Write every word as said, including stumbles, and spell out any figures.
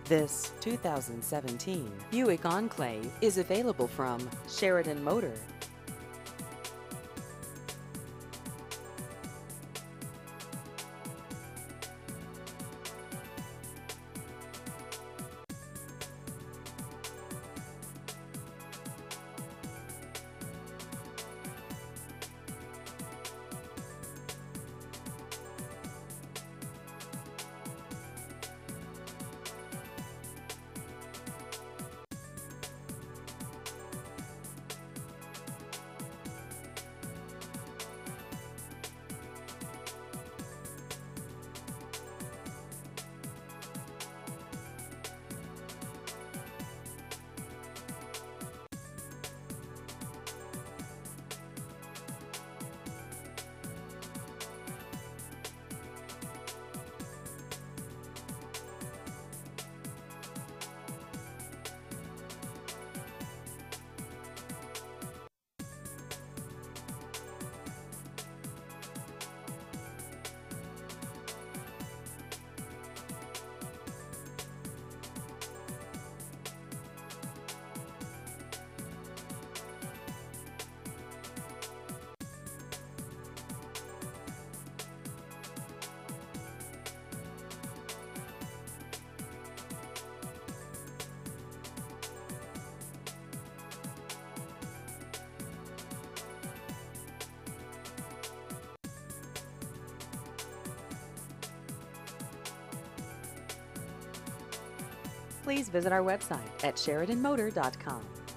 This two thousand seventeen Buick Enclave is available from Sheridan Motor. Please visit our website at Sheridan Motor dot com.